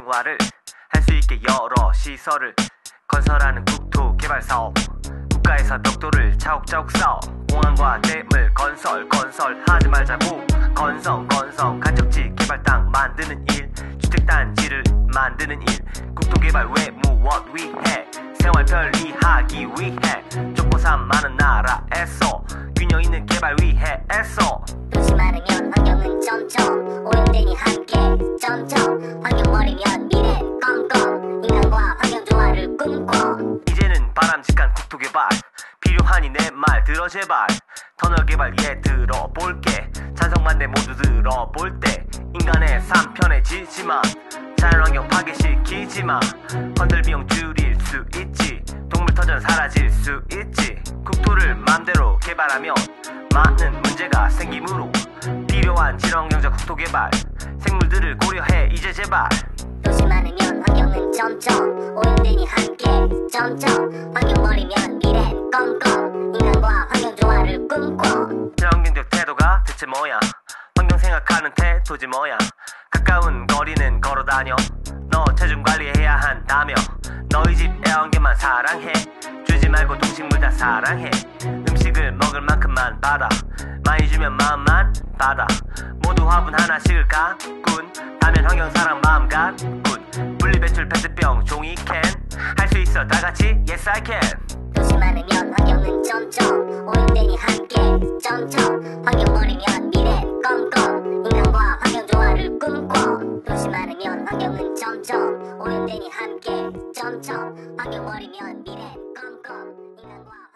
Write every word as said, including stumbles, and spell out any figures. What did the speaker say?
생활을 할 수 있게 여러 시설을 건설하는 국토개발사업. 국가에서 벽돌을 차곡차곡 쌓아 공항과 댐을 건설 건설하지 말자고. 건성 건성 간척지 개발 땅 만드는 일, 주택단지를 만드는 일. 국토개발 왜 무엇 위해 생활 편리하기 위해 좁고 산 많은 나라에서 균형 있는 개발 위해 애써. 도시 많으면 환경은 점점 오염되니 함께 점점 환경 버리면 미래 껌껌 인간과 환경 조화를 꿈꿔. 이제는 바람직한 국토개발 필요하니 내 말 들어 제발. 터널 개발 예 들어볼게. 찬성 반대 모두 들어볼 때 인간의 삶 편해지지만 자연환경 파괴시키지마. 건설 비용 줄일 수 있지. 동물터전 사라질 수 있지. 국토를 맘대로 개발하면 많은 문제가 생기므로 필요한 친환경적 국토개발 생물들을 고려해 이제 제발. 도시 많으면 환경은 점점 오염되니 함께 점점 환경 버리면 미래 껌껌 인간과 환경 조화를 꿈꿔. 친환경적 태도가 대체 뭐야. 환경 생각하는 태도지 뭐야. 가까운 거리는 걸어다녀. 너 체중 관리해야 한다며. 너희 집 애완개만 사랑해. 주지 말고 동식물 다 사랑해. 음식을 먹을 만큼만 받아. 많이 주면 마음만 받아. 모두 화분 하나씩을 가꾼 다면 환경 사랑 마음 가꾼. 분리배출 페트병 종이캔 할 수 있어 다같이 yes I can. 도시 많으면 환경은 점점 오염되니 함께 점점 환경 버리면 미래 껌껌 인간과 환경 조화를 꿈꿔. 도시 많으면 환경은 점점 오염되니 함께 점점 환경 버리면 미래 껌껌 인간과